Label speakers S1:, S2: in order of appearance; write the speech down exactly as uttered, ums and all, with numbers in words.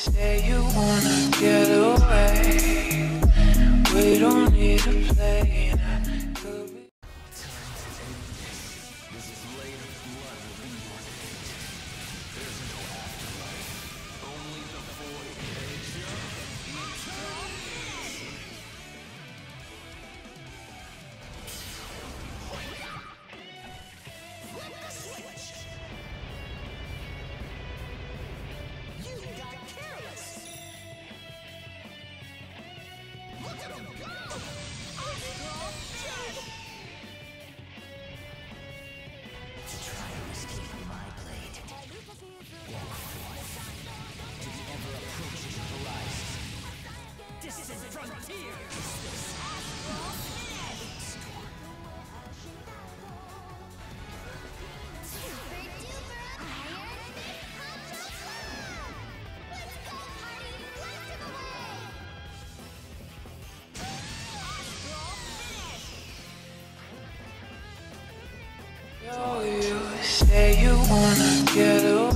S1: say you wanna get away. We don't need a plane. Could we?
S2: This is later blood will be your fate. There's no afterlife. Only the void age of eternity. Flip the switch. You got careless. Look at him go! Astral Jet! To try to escape my blade, walk forth to the ever-approaching horizon. Distant frontiers!
S1: Yo, you say you wanna get away.